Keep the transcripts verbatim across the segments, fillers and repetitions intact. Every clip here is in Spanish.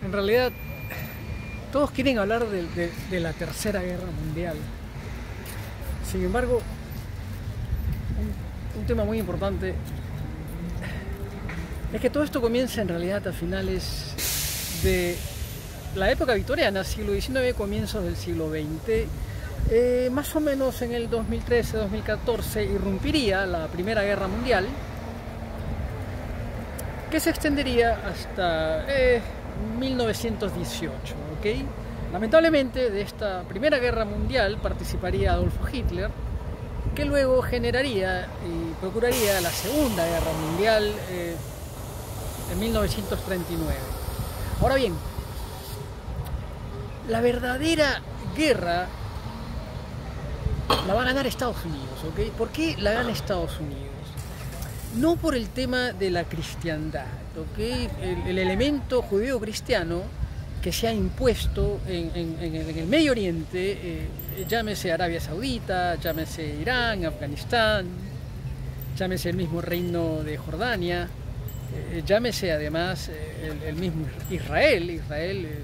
en realidad todos quieren hablar de, de, de la Tercera Guerra Mundial. Sin embargo, un, un tema muy importante es que todo esto comienza en realidad a finales de la época victoriana, siglo diecinueve, comienzos del siglo veinte. Eh, más o menos en el dos mil trece dos mil catorce irrumpiría la Primera Guerra Mundial, que se extendería hasta eh, mil novecientos dieciocho. ¿Okay? Lamentablemente de esta Primera Guerra Mundial participaría Adolfo Hitler, que luego generaría y procuraría la Segunda Guerra Mundial eh, en mil novecientos treinta y nueve. Ahora bien, la verdadera guerra la va a ganar Estados Unidos, ¿ok? ¿Por qué la gana Estados Unidos? No por el tema de la cristiandad, ¿ok? El, el elemento judío-cristiano que se ha impuesto en, en, en el Medio Oriente, eh, llámese Arabia Saudita, llámese Irán, Afganistán, llámese el mismo Reino de Jordania, eh, llámese además eh, el, el mismo Israel. Israel eh,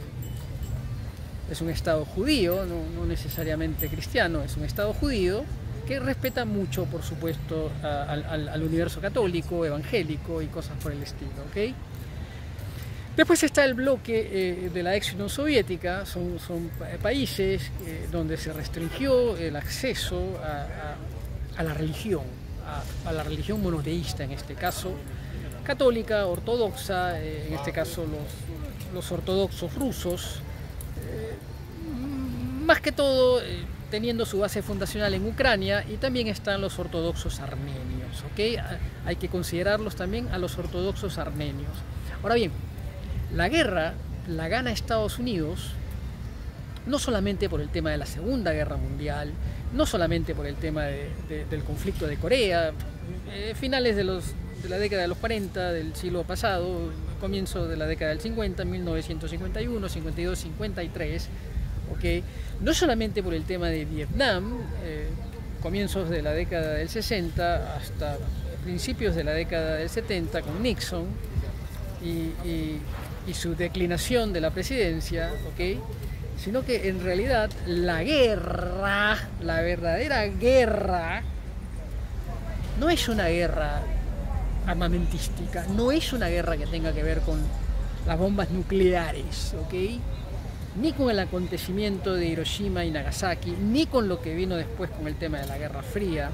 es un estado judío, no, no necesariamente cristiano, es un estado judío que respeta mucho, por supuesto, a, al, al universo católico, evangélico y cosas por el estilo, ¿ok? Después está el bloque eh, de la ex Unión Soviética, son, son países eh, donde se restringió el acceso a, a, a la religión, a, a la religión monoteísta en este caso, católica, ortodoxa, eh, en este caso los, los ortodoxos rusos, eh, más que todo eh, teniendo su base fundacional en Ucrania, y también están los ortodoxos armenios, ¿okay? Hay que considerarlos también a los ortodoxos armenios. Ahora bien, la guerra la gana Estados Unidos no solamente por el tema de la Segunda Guerra Mundial, no solamente por el tema de, de, del conflicto de Corea, eh, finales de, los, de la década de los cuarenta del siglo pasado, comienzo de la década del cincuenta, mil novecientos cincuenta y uno, cincuenta y dos, cincuenta y tres, ¿okay? No solamente por el tema de Vietnam, eh, comienzos de la década del sesenta hasta principios de la década del setenta con Nixon y, y y su declinación de la presidencia, ¿ok? Sino que en realidad la guerra, la verdadera guerra, no es una guerra armamentística, no es una guerra que tenga que ver con las bombas nucleares, ¿ok? Ni con el acontecimiento de Hiroshima y Nagasaki, ni con lo que vino después con el tema de la Guerra Fría.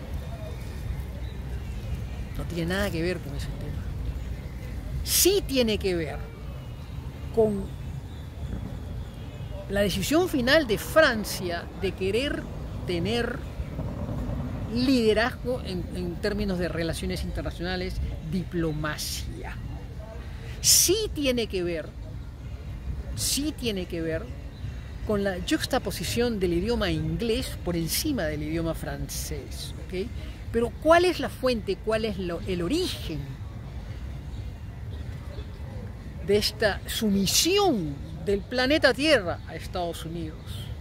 No tiene nada que ver con ese tema. Sí tiene que ver con la decisión final de Francia de querer tener liderazgo en, en términos de relaciones internacionales, diplomacia. Sí tiene que ver, sí tiene que ver con la juxtaposición del idioma inglés por encima del idioma francés, ¿okay? Pero ¿cuál es la fuente, cuál es lo, el origen de esta sumisión del planeta Tierra a Estados Unidos?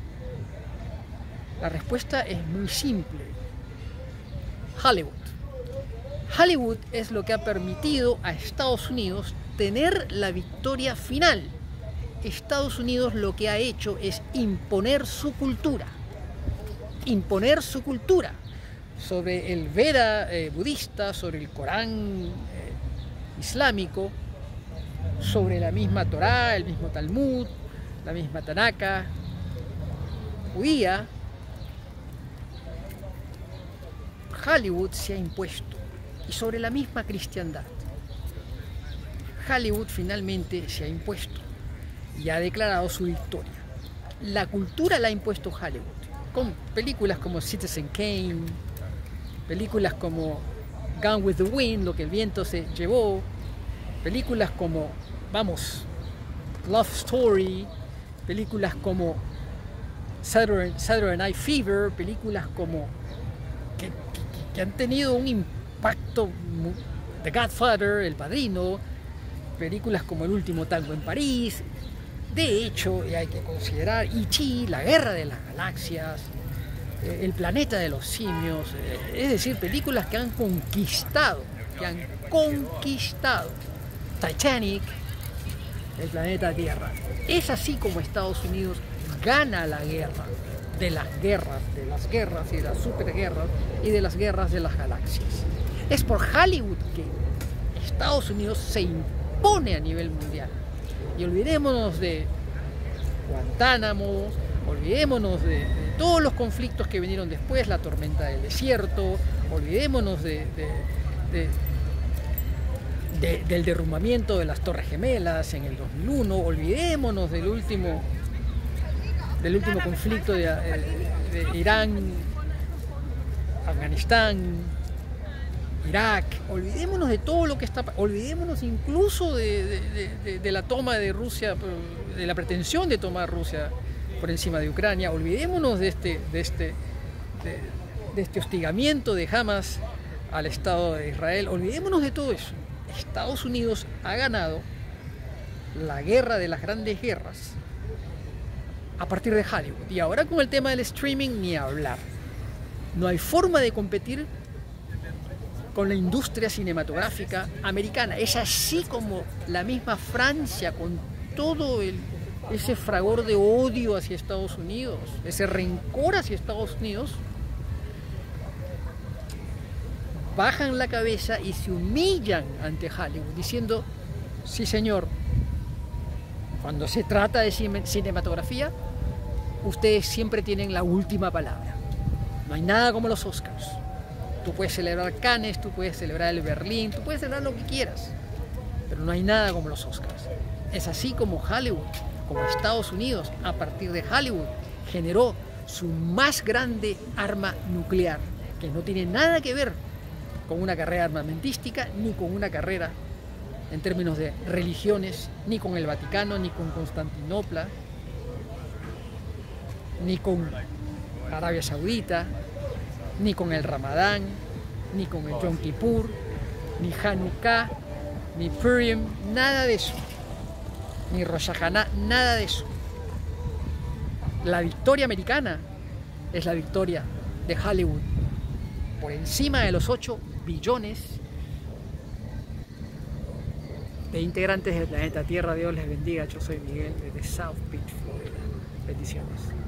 La respuesta es muy simple. Hollywood. Hollywood es lo que ha permitido a Estados Unidos tener la victoria final. Estados Unidos lo que ha hecho es imponer su cultura. Imponer su cultura sobre el Veda eh, budista, sobre el Corán eh, islámico, sobre la misma Torá, el mismo Talmud, la misma Tanaka judía. Hollywood se ha impuesto, y sobre la misma cristiandad. Hollywood finalmente se ha impuesto y ha declarado su victoria. La cultura la ha impuesto Hollywood, con películas como Citizen Kane, películas como Gone with the Wind, lo que el viento se llevó, películas como, vamos, Love Story, películas como Saturday, Saturday Night Fever, películas como que, que, que han tenido un impacto, The Godfather, El Padrino, películas como El Último Tango en París. De hecho, hay que considerar E T, La Guerra de las Galaxias, El Planeta de los Simios, es decir, películas que han conquistado, que han conquistado. Titanic, del planeta Tierra. Es así como Estados Unidos gana la guerra de las guerras, de las guerras y de las superguerras y de las guerras de las galaxias. Es por Hollywood que Estados Unidos se impone a nivel mundial. Y olvidémonos de Guantánamo, olvidémonos de, de todos los conflictos que vinieron después, la tormenta del desierto, olvidémonos de, de, de, de, del derrumbamiento de las Torres Gemelas en el dos mil uno, olvidémonos del último, del último conflicto de, de, de Irán, Afganistán, Irak, olvidémonos de todo lo que está, olvidémonos incluso de, de, de, de la toma de Rusia, de la pretensión de tomar Rusia por encima de Ucrania, olvidémonos de este, de este, de, de este hostigamiento de Hamas al Estado de Israel, olvidémonos de todo eso. Estados Unidos ha ganado la guerra de las grandes guerras a partir de Hollywood. Y ahora con el tema del streaming ni hablar. No hay forma de competir con la industria cinematográfica americana. Es así como la misma Francia, con todo el, ese fragor de odio hacia Estados Unidos, ese rencor hacia Estados Unidos, bajan la cabeza y se humillan ante Hollywood, diciendo, sí señor, cuando se trata de cinematografía, ustedes siempre tienen la última palabra. No hay nada como los Oscars. Tú puedes celebrar Cannes, tú puedes celebrar el Berlín, tú puedes celebrar lo que quieras, pero no hay nada como los Oscars. Es así como Hollywood, como Estados Unidos, a partir de Hollywood, generó su más grande arma nuclear, que no tiene nada que ver con una carrera armamentística, ni con una carrera en términos de religiones, ni con el Vaticano, ni con Constantinopla, ni con Arabia Saudita, ni con el Ramadán, ni con el Yom Kippur, ni Hanukkah, ni Purim, nada de eso, ni Rosh Hashanah, nada de eso. La victoria americana es la victoria de Hollywood, por encima de los ocho billones de integrantes del planeta Tierra. Dios les bendiga. Yo soy Miguel desde South Beach, Florida. Bendiciones.